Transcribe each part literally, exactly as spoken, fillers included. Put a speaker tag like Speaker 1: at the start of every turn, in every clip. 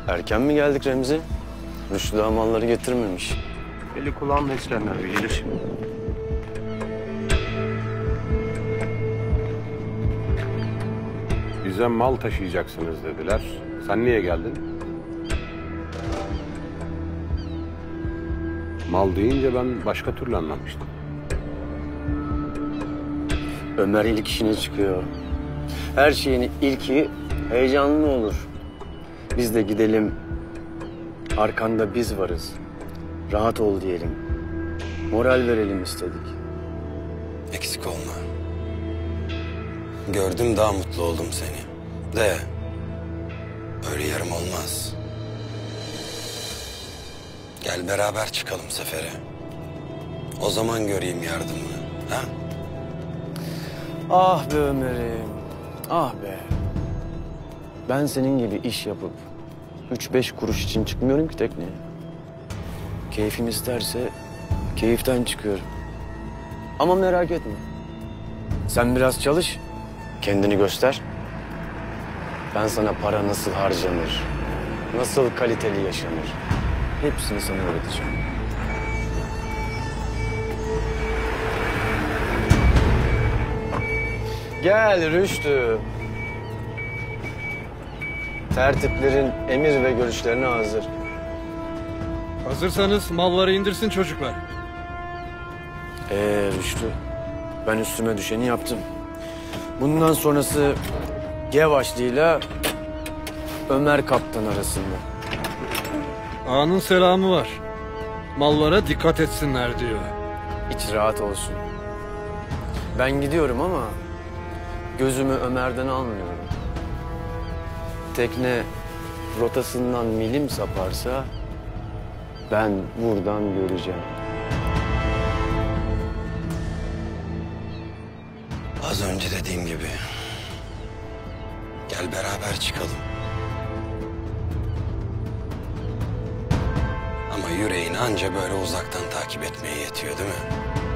Speaker 1: Erken mi geldik Remzi? Rüştü daha malları getirmemiş.
Speaker 2: Eli kulağında İskender Bey gelir şimdi.
Speaker 3: Bize mal taşıyacaksınız dediler. Sen niye geldin? Mal deyince ben başka türlü anlamıştım.
Speaker 1: Ömer ilk işine çıkıyor. Her şeyin ilki heyecanlı olur. Biz de gidelim, arkanda biz varız. Rahat ol diyelim. Moral verelim istedik.
Speaker 4: Eksik olma. Gördüm daha mutlu oldum seni. De öyle yarım olmaz. Gel beraber çıkalım sefere. O zaman göreyim yardımını. Ha?
Speaker 1: Ah be Ömer'im, ah be. Ben senin gibi iş yapıp üç beş kuruş için çıkmıyorum ki tekneye. Keyfim isterse keyiften çıkıyorum. Ama merak etme. Sen biraz çalış, kendini göster. Ben sana para nasıl harcanır, nasıl kaliteli yaşanır, hepsini sana öğreteceğim. Gel Rüştü. Tertiplerin emir ve görüşlerine hazır.
Speaker 5: Hazırsanız malları indirsin çocuklar.
Speaker 1: Ee Rüştü, ben üstüme düşeni yaptım. Bundan sonrası Gevaşlı ile Ömer Kaptan arasında.
Speaker 5: Ağanın selamı var. Mallara dikkat etsinler diyor.
Speaker 1: İç rahat olsun. Ben gidiyorum ama gözümü Ömer'den almıyorum. Tekne rotasından milim saparsa ben buradan göreceğim.
Speaker 4: Az önce dediğim gibi. Gel beraber çıkalım. Ama yüreğin anca böyle uzaktan takip etmeye yetiyor değil mi?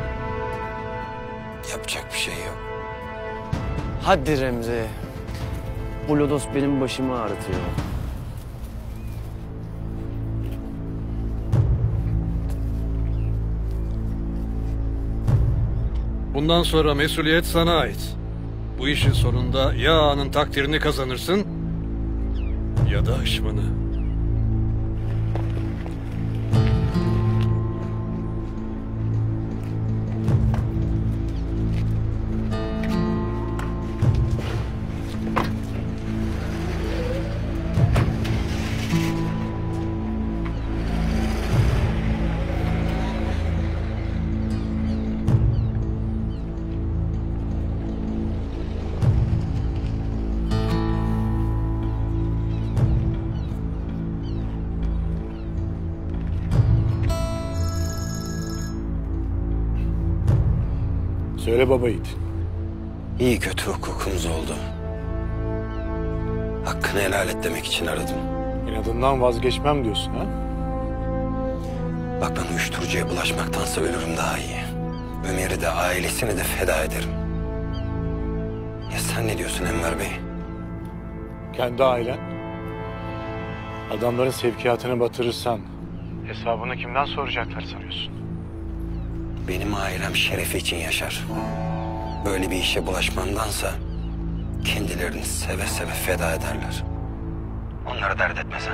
Speaker 4: Yapacak bir şey yok.
Speaker 1: Hadi Remzi. Bu lodos benim başımı ağrıtıyor.
Speaker 5: Bundan sonra mesuliyet sana ait. Bu işin sonunda ya ağanın takdirini kazanırsın ya da hışmını.
Speaker 3: Söyle baba yiğit.
Speaker 4: İyi kötü hukukumuz oldu. Hakkını helal et demek için aradım.
Speaker 3: İnadından vazgeçmem diyorsun ha?
Speaker 4: Bak ben uyuşturucuya bulaşmaktansa ölürüm daha iyi. Ömer'i de ailesini de feda ederim. Ya sen ne diyorsun Enver Bey?
Speaker 6: Kendi ailen. Adamların sevkiyatını batırırsan hesabını kimden soracaklar sanıyorsun?
Speaker 4: Benim ailem şerefi için yaşar. Böyle bir işe bulaşmamdansa kendilerini seve seve feda ederler. Onları dert etme sen.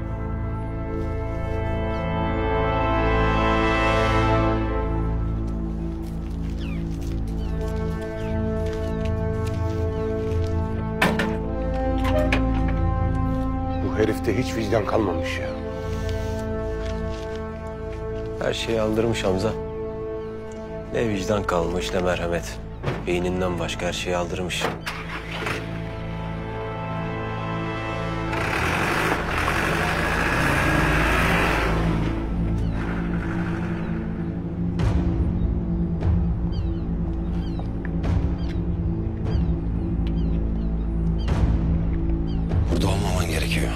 Speaker 3: Bu herifte hiç vicdan kalmamış ya.
Speaker 2: Her şeyi aldırmış Hamza. Ne vicdan kalmış ne merhamet. Beyninden başka her şeyi aldırmış.
Speaker 4: Burada olmaman gerekiyor.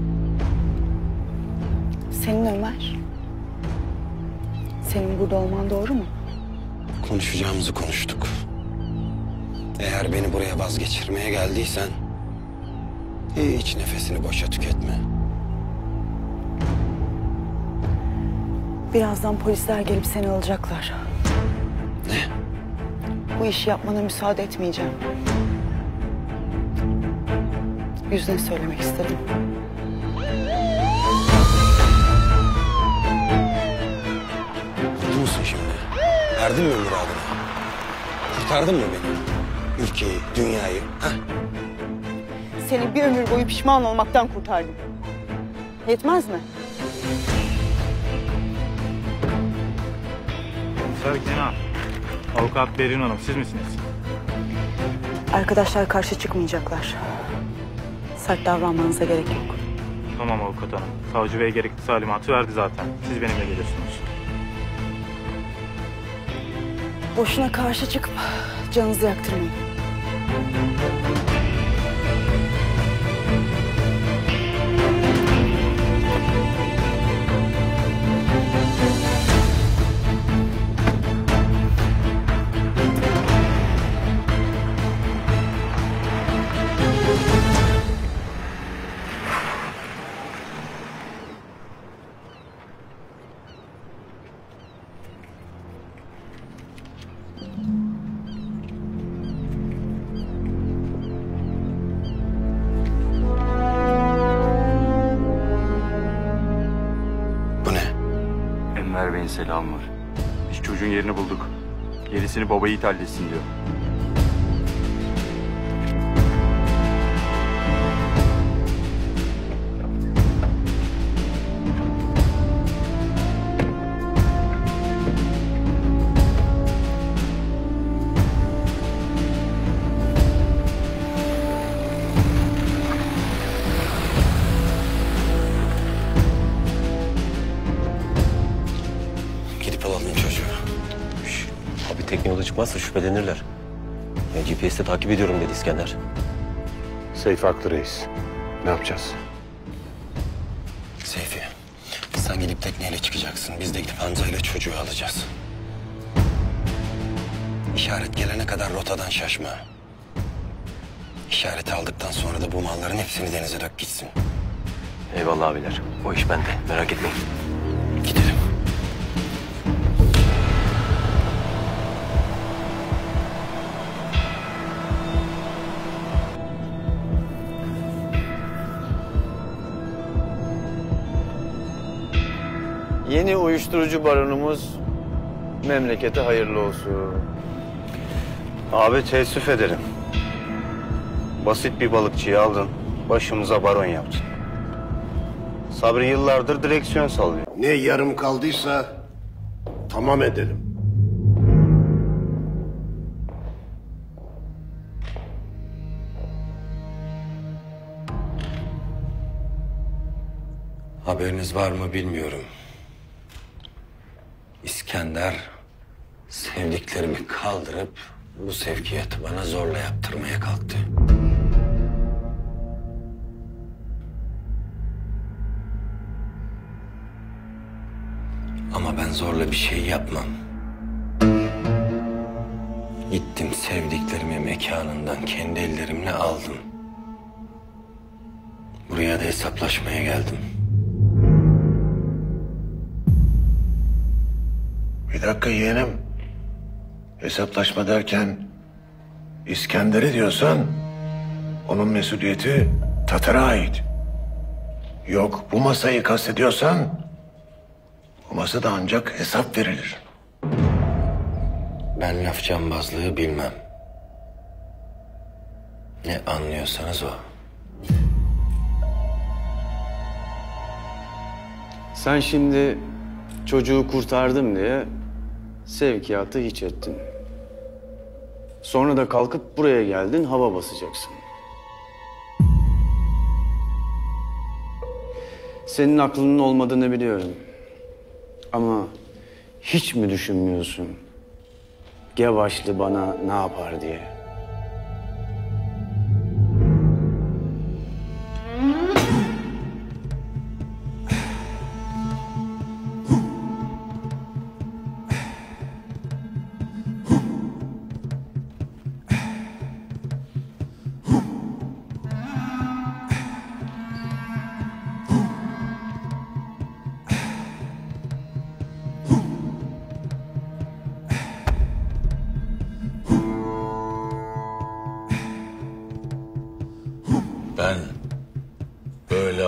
Speaker 7: Senin Ömer. Senin burada olman doğru mu?
Speaker 4: Konuşacağımızı konuştuk. Eğer beni buraya vazgeçirmeye geldiysen hiç nefesini boşa tüketme.
Speaker 7: Birazdan polisler gelip seni alacaklar.
Speaker 4: Ne?
Speaker 7: Bu işi yapmana müsaade etmeyeceğim. Yüzüne söylemek istedim.
Speaker 4: Mutlu musun şimdi? Erdin mi muradına? Kurtardın mı beni? Ülkeyi, dünyayı, ha?
Speaker 7: Seni bir ömür boyu pişman olmaktan kurtardım. Yetmez mi?
Speaker 6: Komiser Kenan. Avukat Berin Hanım siz misiniz?
Speaker 7: Arkadaşlar karşı çıkmayacaklar. Sert davranmanıza gerek yok.
Speaker 6: Tamam avukat hanım. Savcı Bey gerekli talimatı verdi zaten. Siz benimle geliyorsunuz.
Speaker 7: Boşuna karşı çıkıp canınızı yaktırmayın.
Speaker 8: Enver Bey'in selamı var. Biz çocuğun yerini bulduk. Gerisini baba yiğit halletsin diyor.
Speaker 4: Gidip alalım çocuğu.
Speaker 2: Şş, abi tekne yola çıkmazsa şüphelenirler. Ya G P S'te takip ediyorum dedi İskender.
Speaker 3: Seyfi haklı reis. Ne yapacağız?
Speaker 4: Seyfi, sen gidip tekneyle çıkacaksın. Biz de gidip Hamza ile çocuğu alacağız. İşaret gelene kadar rotadan şaşma. İşareti aldıktan sonra da bu malların hepsini denize dök gitsin.
Speaker 2: Eyvallah abiler. O iş bende. Merak etmeyin.
Speaker 4: Gidelim.
Speaker 1: Yeni uyuşturucu baronumuz memlekete hayırlı olsun.
Speaker 9: Abi teessüf ederim. Basit bir balıkçıyı aldın, başımıza baron yaptın. Sabri yıllardır direksiyon sallıyor.
Speaker 10: Ne yarım kaldıysa tamam edelim.
Speaker 4: Haberiniz var mı bilmiyorum. İskender sevdiklerimi kaldırıp bu sevkiyatı bana zorla yaptırmaya kalktı. Ama ben zorla bir şey yapmam. Gittim sevdiklerimi mekanından kendi ellerimle aldım. Buraya da hesaplaşmaya geldim.
Speaker 10: Bir dakika yeğenim. Hesaplaşma derken İskender'i diyorsan onun mesuliyeti Tatar'a ait. Yok bu masayı kastediyorsan bu masada ancak hesap verilir.
Speaker 4: Ben laf cambazlığı bilmem. Ne anlıyorsanız o.
Speaker 1: Sen şimdi çocuğu kurtardım diye sevkiyatı hiç ettin. Sonra da kalkıp buraya geldin, hava basacaksın. Senin aklının olmadığını biliyorum. Ama hiç mi düşünmüyorsun? Gevaşlı bana ne yapar diye.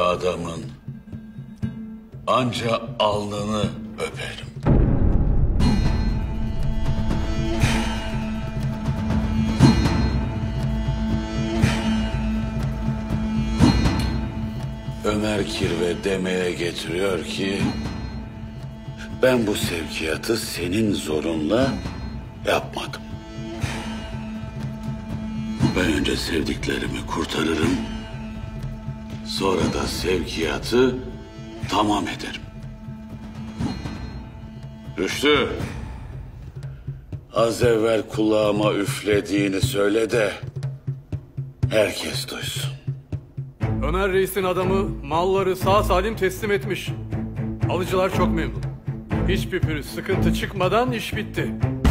Speaker 11: adamın anca alnını öperim. Ömer Kirve demeye getiriyor ki ben bu sevkiyatı senin zorunla yapmadım. Ben önce sevdiklerimi kurtarırım, sonra da sevkiyatı tamam ederim. Rüştü, az evvel kulağıma üflediğini söyle de herkes duysun.
Speaker 5: Ömer Reis'in adamı malları sağ salim teslim etmiş. Alıcılar çok memnun. Hiçbir pürüz, sıkıntı çıkmadan iş bitti.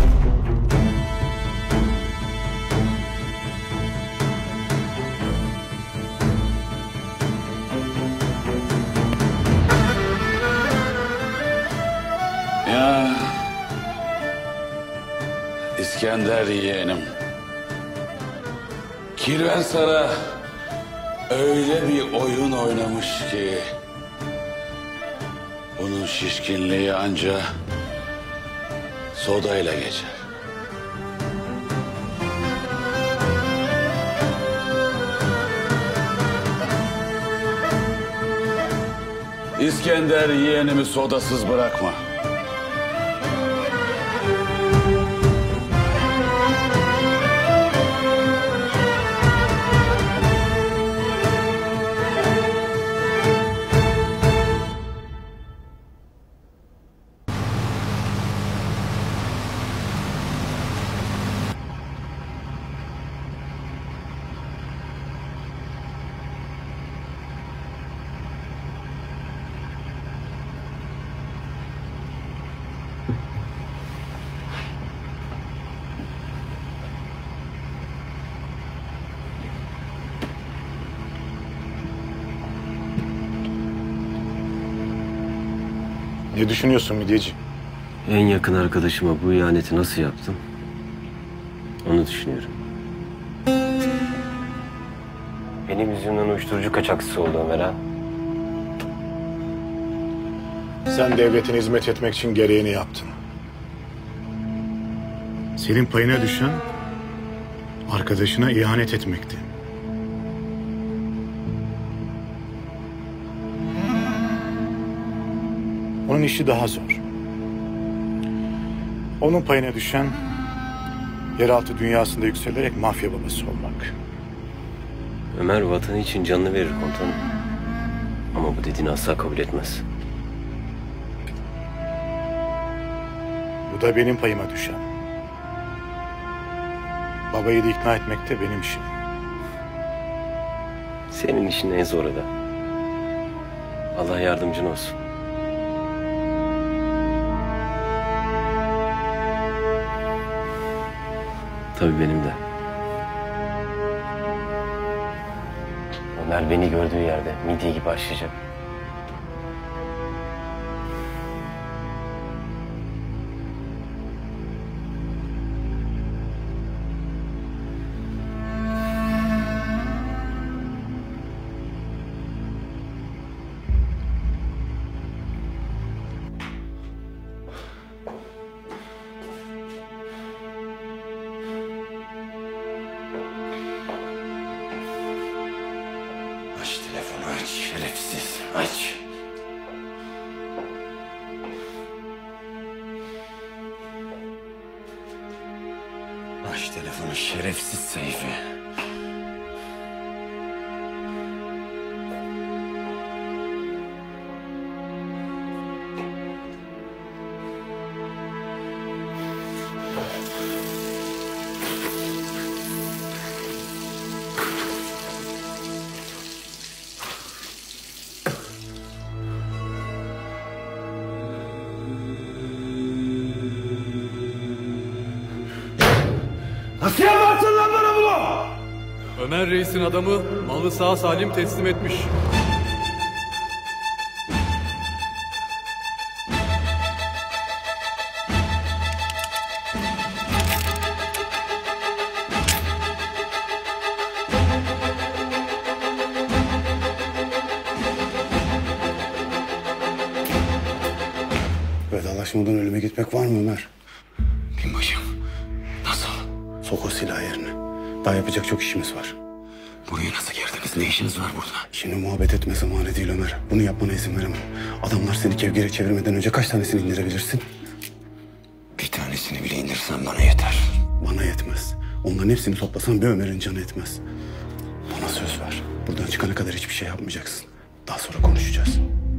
Speaker 11: Ya İskender yeğenim, Kirvensar'a öyle bir oyun oynamış ki bunun şişkinliği anca sodayla geçer. İskender yeğenimi sodasız bırakma.
Speaker 6: Ne düşünüyorsun midyeci?
Speaker 2: En yakın arkadaşıma bu ihaneti nasıl yaptım? Onu düşünüyorum. Benim yüzümden uyuşturucu kaçakçısı oldu Ömer ha.
Speaker 6: Sen devletine hizmet etmek için gereğini yaptın. Senin payına düşen arkadaşına ihanet etmekti. Onun işi daha zor. Onun payına düşen yeraltı dünyasında yükselerek mafya babası olmak.
Speaker 2: Ömer vatanı için canını verir komutanım. Ama bu dediğini asla kabul etmez.
Speaker 6: Bu da benim payıma düşen. Babayı da ikna etmek de benim işim.
Speaker 2: Senin işin en zoru da. Allah yardımcın olsun. Tabii benim de. Ömer beni gördüğü yerde midye gibi başlayacak.
Speaker 11: Aç telefonu aç şerefsiz aç. Aç telefonu şerefsiz Seyfi.
Speaker 10: Nasıl yaparsın lan bana bunu?
Speaker 5: Ömer Reis'in adamı malı sağ salim teslim etmiş.
Speaker 12: Hesaplaşmadan ölüme gitmek var mı Ömer?
Speaker 4: Binbaşım. Nasıl?
Speaker 12: Sok o silahı yerine. Daha yapacak çok işimiz var.
Speaker 4: Buraya nasıl girdiniz? Ne işiniz var burada?
Speaker 12: Şimdi muhabbet etme zamanı değil Ömer. Bunu yapmana izin veremem. Adamlar seni kevgire çevirmeden önce kaç tanesini indirebilirsin?
Speaker 4: Bir tanesini bile indirsen bana yeter.
Speaker 12: Bana yetmez. Onların hepsini toplasan bir Ömer'in canı etmez. Bana söz ver. Buradan çıkana kadar hiçbir şey yapmayacaksın. Daha sonra konuşacağız.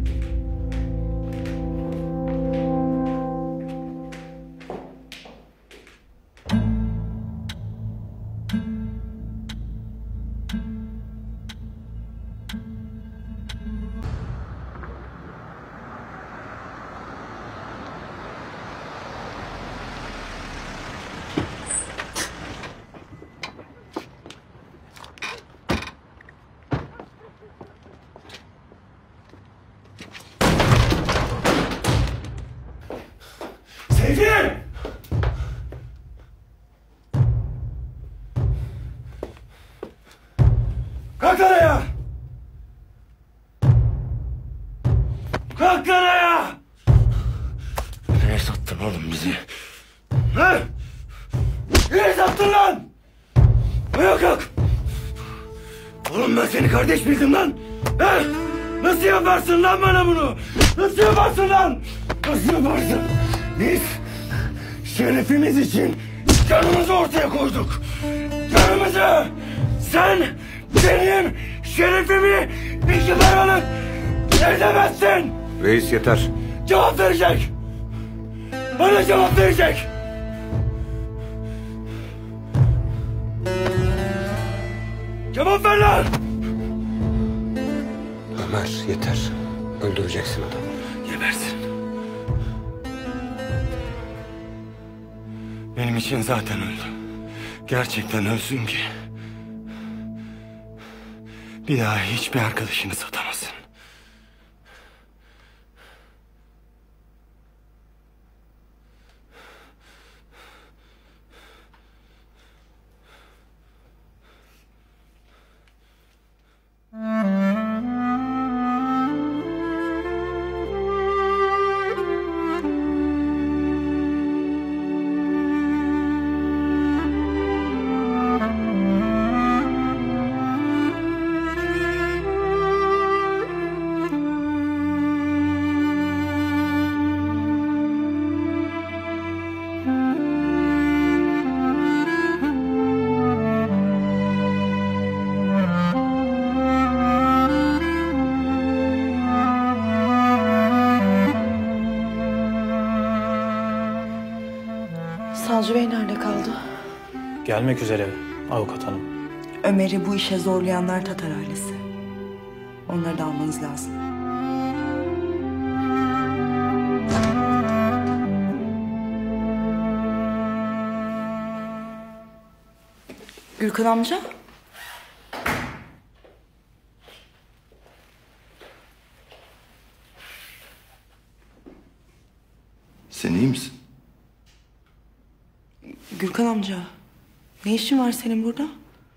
Speaker 10: Sevgilim! Kalk araya! Kalk araya!
Speaker 4: Nereye sattın oğlum bizi?
Speaker 10: Ne? Nereye sattın lan? Ayağa kalk! Oğlum ben seni kardeş bildim lan! He? Nasıl yaparsın lan bana bunu? Nasıl yaparsın lan? Nasıl yaparsın? Biz şerefimiz için canımızı ortaya koyduk. Canımızı! Sen benim şerefimi iki paralık edemezsin!
Speaker 3: Reis yeter.
Speaker 10: Cevap verecek! Bana cevap verecek! Cevap ver lan!
Speaker 4: Ömer yeter. Öldüreceksin adamı.
Speaker 10: Gebersin. Benim için zaten öldü. Gerçekten ölsün ki bir daha hiçbir arkadaşını satamazsın.
Speaker 13: Savcı Bey nerede kaldı?
Speaker 14: Gelmek üzere avukat hanım.
Speaker 13: Ömer'i bu işe zorlayanlar Tatar ailesi. Onları da almanız lazım. Gürkan amca?
Speaker 15: Sen iyi misin?
Speaker 13: Gürkan amca, ne işin var senin burada?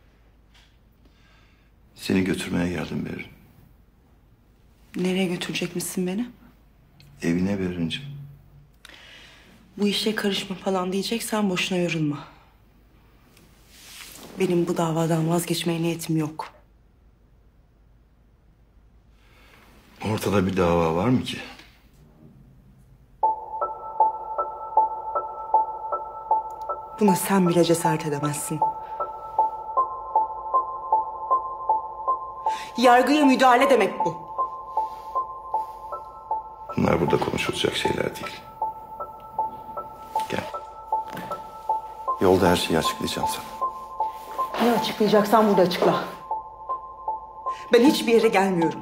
Speaker 15: Seni götürmeye geldim Berrin.
Speaker 13: Nereye götürecekmişsin beni?
Speaker 15: Evine Berrin'cim.
Speaker 13: Bu işe karışma falan diyeceksen boşuna yorulma. Benim bu davadan vazgeçmeye niyetim yok.
Speaker 15: Ortada bir dava var mı ki?
Speaker 13: Buna sen bile cesaret edemezsin. Yargıya müdahale demek bu.
Speaker 15: Bunlar burada konuşulacak şeyler değil. Gel. Yolda her şeyi açıklayacağım sana.
Speaker 13: Ne açıklayacaksan burada açıkla. Ben hiçbir yere gelmiyorum.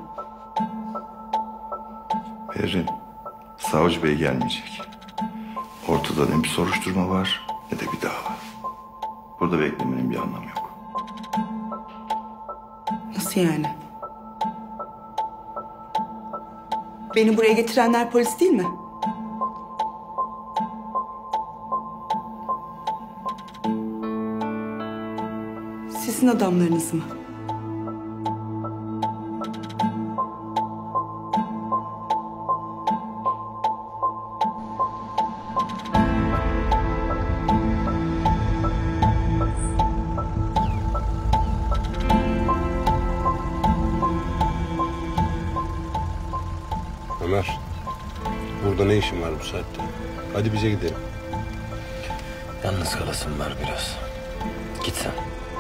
Speaker 15: Berrin, savcı bey gelmeyecek. Ortada ne bir soruşturma var ne de bir dava. Burada beklemenin bir anlamı yok.
Speaker 13: Nasıl yani? Beni buraya getirenler polis değil mi? Sizin adamlarınız mı?
Speaker 3: Ne işin var bu saatte? Hadi bize gidelim.
Speaker 4: Yalnız kalasın var biraz. Git sen.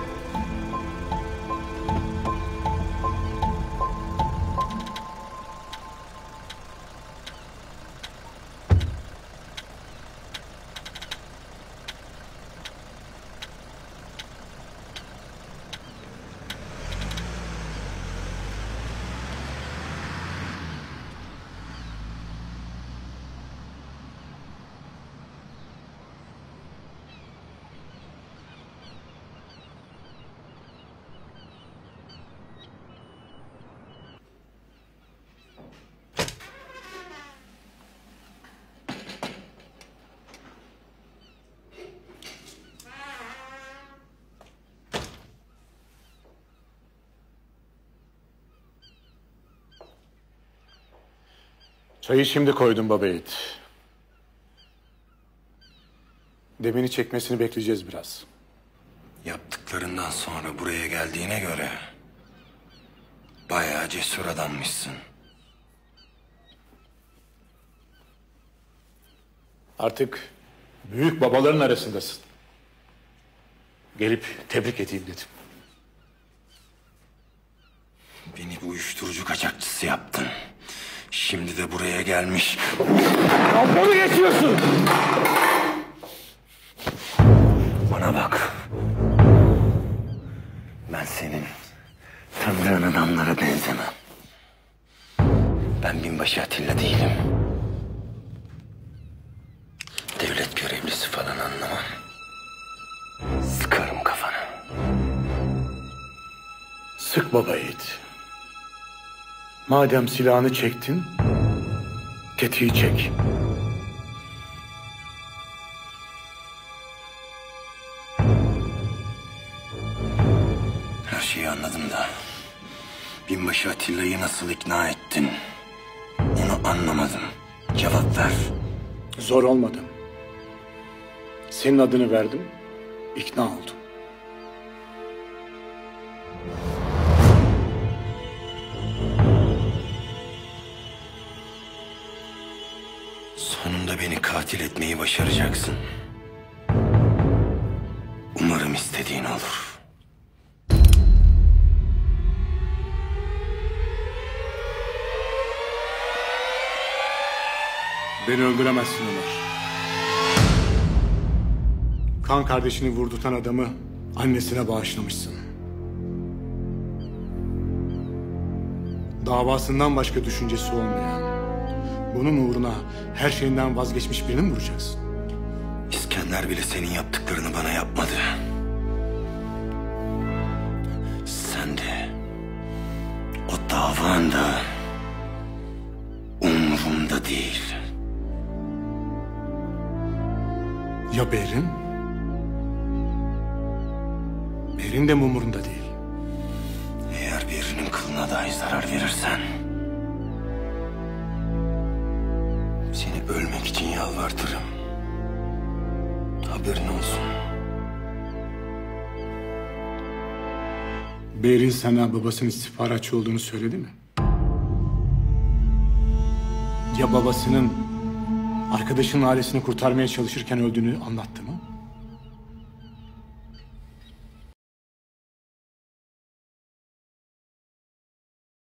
Speaker 6: Çayı şimdi koydum baba yiğit. Demini çekmesini bekleyeceğiz biraz.
Speaker 4: Yaptıklarından sonra buraya geldiğine göre bayağı cesur adammışsın.
Speaker 6: Artık büyük babaların arasındasın. Gelip tebrik edeyim dedim.
Speaker 4: Beni bu uyuşturucu kaçakçısı yaptın. Şimdi de buraya gelmiş.
Speaker 6: Dalga mı geçiyorsun?
Speaker 4: Bana bak. Ben senin tanıdığın adamlara benzemem. Ben binbaşı Atilla değilim. Devlet görevlisi falan anlamam. Sıkarım kafana.
Speaker 6: Sık baba yiğit. Madem silahını çektin, tetiği çek.
Speaker 4: Her şeyi anladım da binbaşı Atilla'yı nasıl ikna ettin? Onu anlamadım. Cevap ver.
Speaker 6: Zor olmadı. Senin adını verdim, ikna oldum.
Speaker 4: Sonunda beni katil etmeyi başaracaksın. Umarım istediğin olur.
Speaker 6: Beni öldüremezsin Ömer. Kan kardeşini vurdutan adamı annesine bağışlamışsın. Davasından başka düşüncesi olmayan, bunun uğruna her şeyinden vazgeçmiş birini mi vuracaksın?
Speaker 4: İskender bile senin yaptıklarını bana yapmadı. Sen de o davan da umurumda değil.
Speaker 6: Ya Berin? Berin de mi umurunda değil?
Speaker 4: Eğer birinin kılına dahi zarar verirsen seni ölmek için yalvartırım. Haberin olsun.
Speaker 6: Berin sana babasının istihbaratçı olduğunu söyledi mi? Ya babasının arkadaşının ailesini kurtarmaya çalışırken öldüğünü anlattı mı?